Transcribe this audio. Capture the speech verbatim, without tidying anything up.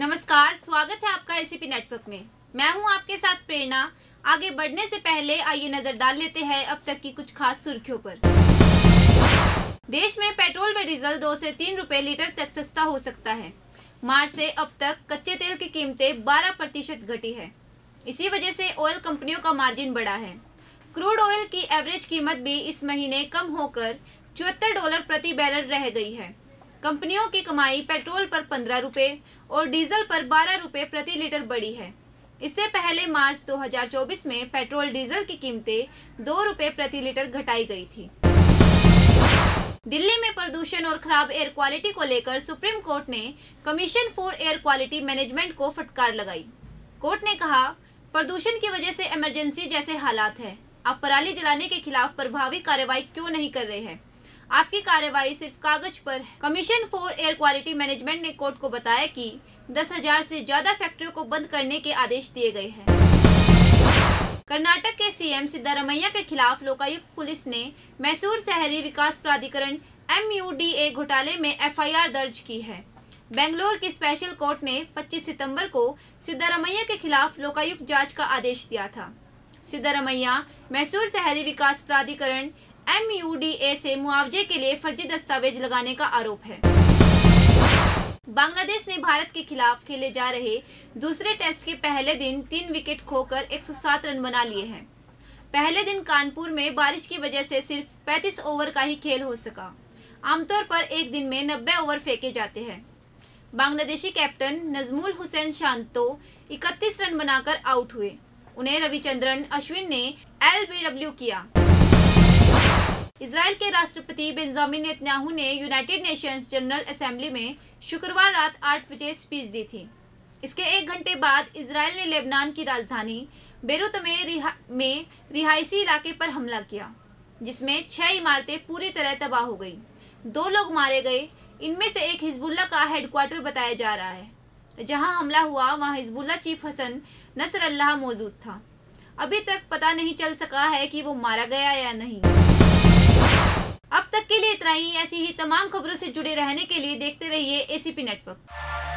नमस्कार, स्वागत है आपका एसीपी नेटवर्क में। मैं हूं आपके साथ प्रेरणा। आगे बढ़ने से पहले आइए नजर डाल लेते हैं अब तक की कुछ खास सुर्खियों पर। देश में पेट्रोल व डीजल दो से तीन रुपए लीटर तक सस्ता हो सकता है। मार्च से अब तक कच्चे तेल की कीमतें बारह प्रतिशत घटी है। इसी वजह से ऑयल कंपनियों का मार्जिन बढ़ा है। क्रूड ऑयल की एवरेज कीमत भी इस महीने कम होकर चौहत्तर डॉलर प्रति बैरल रह गई है। कंपनियों की कमाई पेट्रोल पर पंद्रह रुपए और डीजल पर बारह रुपए प्रति लीटर बढ़ी है। इससे पहले मार्च दो हज़ार चौबीस में पेट्रोल डीजल की कीमतें दो रुपए प्रति लीटर घटाई गई थी। दिल्ली में प्रदूषण और खराब एयर क्वालिटी को लेकर सुप्रीम कोर्ट ने commission for air quality management को फटकार लगाई। कोर्ट ने कहा, प्रदूषण की वजह से इमरजेंसी जैसे हालात है, आप पराली जलाने के खिलाफ प्रभावी कार्रवाई क्यों नहीं कर रहे हैं? आपकी कार्रवाई सिर्फ कागज पर है। Commission for air quality management ने कोर्ट को बताया कि दस हजार से ज्यादा फैक्ट्रियों को बंद करने के आदेश दिए गए हैं। कर्नाटक के सीएम सिद्धारमैया के खिलाफ लोकायुक्त पुलिस ने मैसूर शहरी विकास प्राधिकरण एम यू डी ए घोटाले में एफ आई आर दर्ज की है। बेंगलोर की स्पेशल कोर्ट ने पच्चीस सितंबर को सिद्धारमैया के खिलाफ लोकायुक्त जांच का आदेश दिया था। सिद्धारमैया मैसूर शहरी विकास प्राधिकरण एम यू डी ए से मुआवजे के लिए फर्जी दस्तावेज लगाने का आरोप है। बांग्लादेश ने भारत के खिलाफ खेले जा रहे दूसरे टेस्ट के पहले दिन तीन विकेट खोकर एक सौ सात रन बना लिए हैं। पहले दिन कानपुर में बारिश की वजह से सिर्फ पैंतीस ओवर का ही खेल हो सका। आमतौर पर एक दिन में नब्बे ओवर फेंके जाते हैं। बांग्लादेशी कैप्टन नजमुल हुसैन शांतो इकतीस रन बनाकर आउट हुए। उन्हें रविचंद्रन अश्विन ने एल बी डब्ल्यू किया। इजराइल के राष्ट्रपति बेंजामिन नेतन्याहू ने यूनाइटेड नेशंस जनरल असेंबली में शुक्रवार रात आठ बजे स्पीच दी थी। इसके एक घंटे बाद इजराइल ने लेबनान की राजधानी बेरूत में रिहा में रिहायशी इलाके पर हमला किया, जिसमें छह इमारतें पूरी तरह तबाह हो गई। दो लोग मारे गए। इनमें से एक हिजबुल्लाह का हेडक्वार्टर बताया जा रहा है। जहां हमला हुआ वहां हिजबुल्लाह चीफ हसन नसरल्लाह मौजूद था। अभी तक पता नहीं चल सका है कि वो मारा गया या नहीं। अब तक के लिए इतना ही। ऐसी ही तमाम खबरों से जुड़े रहने के लिए देखते रहिए एसीपी नेटवर्क।